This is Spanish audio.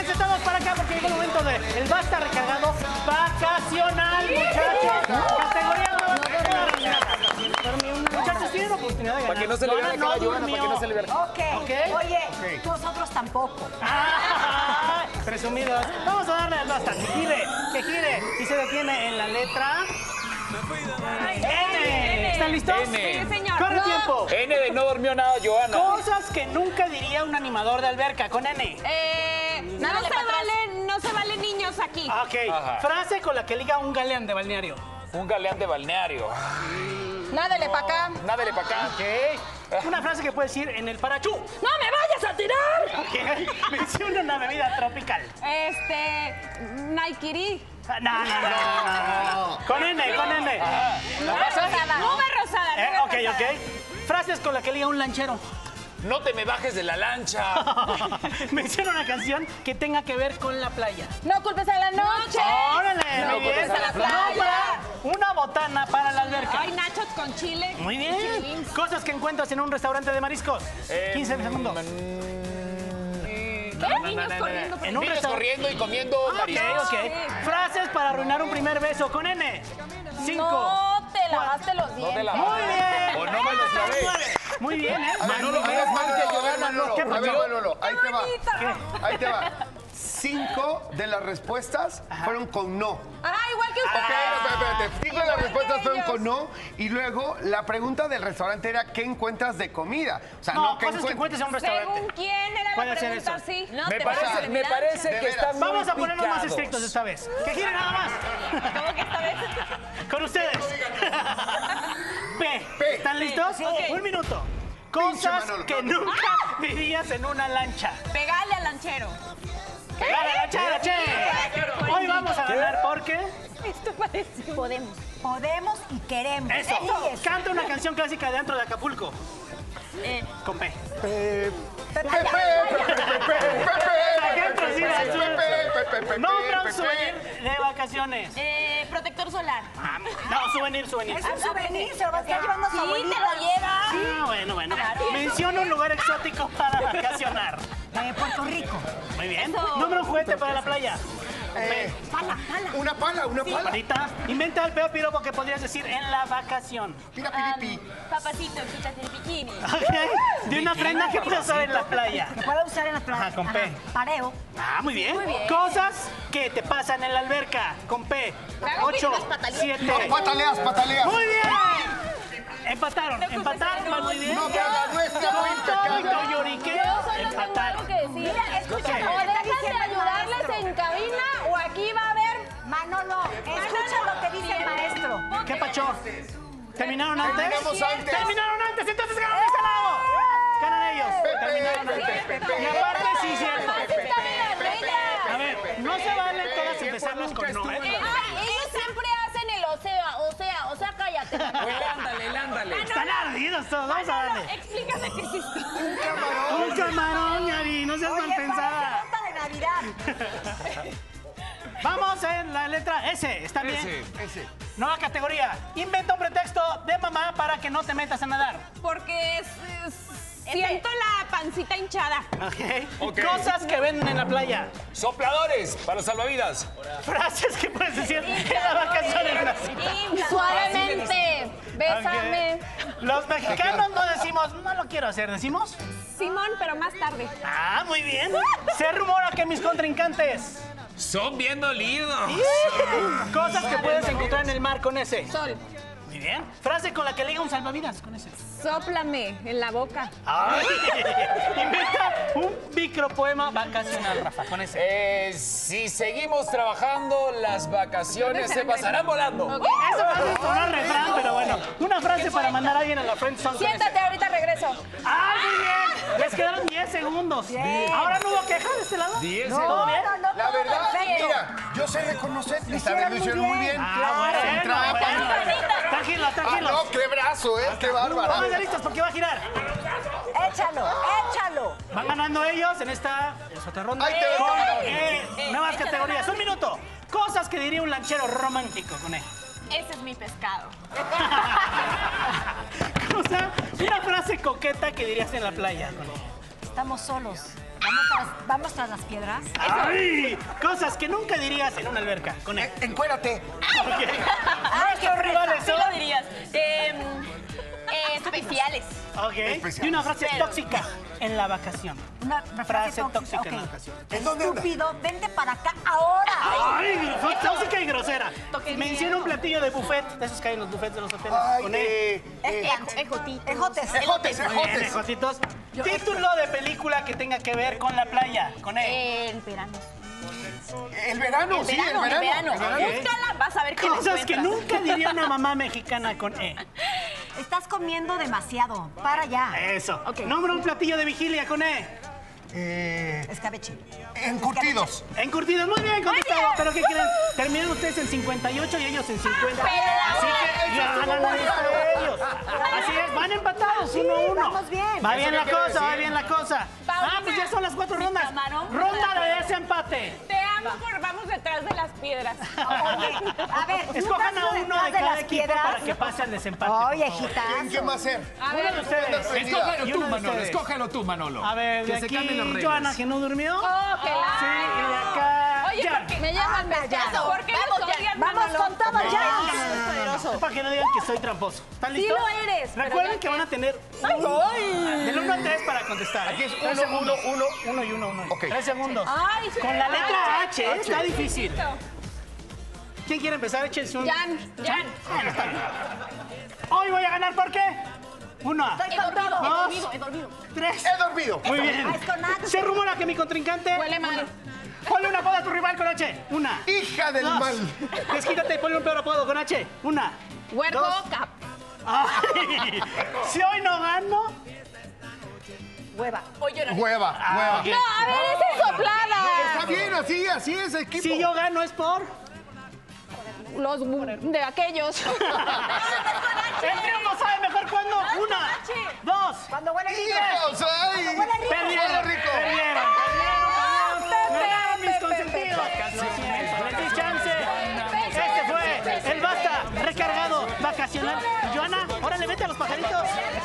Vénganse todos para acá porque llegó el momento de el basta recargado vacacional, muchachos. Categoría muchachos, tienen oportunidad de ganar. Para que no se le vea la cara a Johanna, para que no se le vea la cara. Ok. Oye, nosotros tampoco. Presumidos. Vamos a darle al basta. Que gire. Y se detiene en la letra N. ¿Están listos? N. Sí, señor. Corre tiempo. N de no durmió nada, Johanna. Cosas que nunca diría un animador de alberca con N. No se valen niños aquí. Ok. Ajá. Frase con la que liga un galeán de balneario. Un galeán de balneario. Nádale para acá. Nádale para acá. Ok. Una frase que puedes decir en el parachú. ¡No me vayas a tirar! Ok. Menciona una bebida tropical. Naiquiri. No. Con N. Nube rosada. Ok. Frases con la que liga un lanchero. No te me bajes de la lancha. Menciona una canción que tenga que ver con la playa. No culpes a la noche. ¡Órale! No Muy bien. culpes a la playa. No, para una botana para la alberca. Hay nachos con chile. Muy bien. Cosas que encuentras en un restaurante de mariscos. 15 segundos. Niños corriendo. En un Niños restaurante. corriendo y comiendo mariscos. Ok. Frases para arruinar un primer beso con N. 5. No te lavaste los dientes. te la- Muy bien. O no me los lavé. Muy bien, ¿eh? Manolo, menos mal que Johanna no. ¿Qué A ver, pasó? Manolo, ahí te va. Ahí te va. 5 de las respuestas fueron con no. Igual que usted. Ok, espérate. 5 de las respuestas fueron con no. Y luego la pregunta del restaurante era ¿qué encuentras de comida? O sea, No, ¿qué cosas que encuentres en un restaurante. Según quién era Puede la ser pregunta, eso. sí. No Me te vayas a parece, me olvidar. parece De que veras. están muy Vamos a ponernos más picados. estrictos esta vez. Que gire nada más. ¿Cómo que esta vez? Con ustedes. P. P. ¿Están listos? Ok. Un minuto. Pinche Cosas Manolo. que nunca dirías en una lancha. Pegale al lanchero. ¡Dale, lanchera, che! Hoy vamos a ganar porque... Esto parece. Podemos y queremos. Eso. es. Canta una canción clásica de Antro de Acapulco. Con P. Nombra un souvenir de vacaciones. Protector solar. No, souvenir. Es un souvenir, se lo vas a estar llevando a su abuelita. te lo lleva. Ah, bueno. Menciona un lugar exótico para vacacionar. Puerto Rico. Muy bien. Nombra un juguete para la playa. Pala. Una pala. Ahorita, inventa el peor piropo que podrías decir en la vacación. Pirapiripi. Papacito, quítate el bikini. Ok. De una prenda que puedes usar en la playa. Que pueda usar en la playa. Ajá, con P. Pareo. Muy bien. Cosas que te pasan en la alberca. Con P. hago 8, unas pataletas. 7. Pataleas. Muy bien. Empataron, muy bien. No, pero la nuestra fue impecable. Todo y lloriqueo, empataron. Mira, escucha. ¿Qué? O dejan de ayudarles en cabina o aquí va a haber. Manolo, escucha lo que dice el maestro. ¿Qué pacho? ¿Terminaron antes? Terminamos antes. ¡Terminaron antes! ¡Entonces ganan de este lado! ¡Ganan ellos! Terminaron antes. Y aparte, sí, cierto. A ver, no se vale todas empezarlas con no, ¿eh? Ellos siempre hacen el o sea, cállate. El ándale. Están ardidos todos, vamos a darle. Explícame qué hiciste. Un camarón, Yari, no seas mal pensada. Nota de Navidad. Vamos en la letra S, ¿está bien? Ese. Nueva categoría. Inventa un pretexto de mamá para que no te metas a nadar. Porque siento la pancita hinchada. Ok. Cosas que venden en la playa. Sopladores para los salvavidas. Frases que puedes decir en la vacación en una cita. Suavemente, bésame. Ok. Los mexicanos no decimos, no lo quiero hacer, decimos. Simón, pero más tarde. Muy bien. Se rumora que mis contrincantes. Son bien dolidos. Cosas que puedes encontrar en el mar con ese. Sol, Muy bien. Frase con la que liga un salvavidas con ese. sóplame en la boca. Inventa un micropoema vacacional, Rafa, con ese. Si seguimos trabajando, las vacaciones se pasarán volando. Eso va a sonar refrán, pero bueno. Una frase para mandar a alguien a la friendzone con ese. Siéntate, ahorita regreso. Muy bien! Les quedaron 10 segundos. Ahora no hubo queja de este lado. 10 ¿Todo bien? La todo verdad, perfecto. mira, yo sé reconocer. Esta vez lo hicieron muy bien. Sin trampa. Tranquilos. No, qué brazo, qué bárbaro. Pónganse listos porque va a girar. Échalo. Van ganando ellos en esta otra ronda. Ahí te ves, Con, camarón. nuevas categorías. Un minuto. Cosas que diría un lanchero romántico con él. Ese es mi pescado. Una frase coqueta que dirías en la playa con él. Estamos solos. Vamos tras las piedras. ¡Ay! Cosas que nunca dirías en una alberca. Con él. Encuérate. Nuestros rivales Sí son... lo dirías. Especiales. Ok. Y una frase tóxica en la vacación. Una Frase tóxica ok. en la vacación. ¿En dónde anda? Estúpido, vente para acá ahora. ¡Ay! Fue tóxica y grosera. Menciona un platillo de buffet, de esos que hay en los buffets de los hoteles. Ay, Con él. Ejotes. ejotes, Muy bien, ejotes. ejotitos. Título de película que tenga que ver con la playa. Con él. El verano. El verano, sí, el verano. Búscala, vas a ver qué Cosas que nunca diría una mamá mexicana con E. Estás comiendo demasiado. Para ya. Eso. Nombra un platillo de vigilia con E. Escabeche. Encurtidos. Encurtidos. Muy bien contestado. ¿Pero qué creen? Terminan ustedes en 58 y ellos en 50. Así que ganan ellos. Así es, van empatados 1-1. vamos bien. Va bien la ¿Eso qué quiere cosa, va decir? bien la cosa. Pues ya son las 4 rondas. camarón. Ronda de desempate. Te amo por vamos detrás de las piedras. Oye, a ver, Escojan a uno de cada equipo piedras. para que pase al desempate. Oye, por favor. hijita. ¿Quién va a ser? Uno de ustedes. Escógelo Y tú, uno de Manolo. ustedes. Escógelo tú, Manolo. A ver, de que se cambien las aquí reglas. Joana, que no durmió. Oh, que la... Sí, y de acá Oye, Jan. porque me llaman pesado. ¿Por qué Vamos, nos Jan. odian, Vamos Manolo? con todo, ya. Es para que no digan que soy tramposo. ¿Están Sí listos? lo eres, pero Recuerden ya que van a tener del 1 al 3 para contestar. Aquí es 3 uno, segundos. uno. 1 y 1, 1. Ok. 3 segundos. Ay, sí. Con la letra H, está difícil. ¿Quién quiere empezar? Échense un... Jan. Hoy voy a ganar, ¿por qué? 1, Estoy con todo. 2, 3. He dormido. Muy bien. Es con H. Se rumora que mi contrincante... Huele mal. Ponle un apodo a tu rival con H. 1. Hija del 2. mal. Desquítate y ponle un peor apodo con H. 1. Huerco, 2. cap. Ay, si hoy no gano... Hueva. Oye, no. Hueva, hueva. ok. No, a ver, esa es soplada. Está bien, así es, equipo. Si yo gano es por... Los de aquellos. El triunfo sabe mejor cuando... 1, 2, Cuando huele rico. ¡Hijos! ¡Ay! perdieron, Huele rico. perdieron. Ganaron mis consentidos. Lo siento, les di chance. Este fue el Basta recargado vacacional. Y Joana, órale, vete a los pajaritos.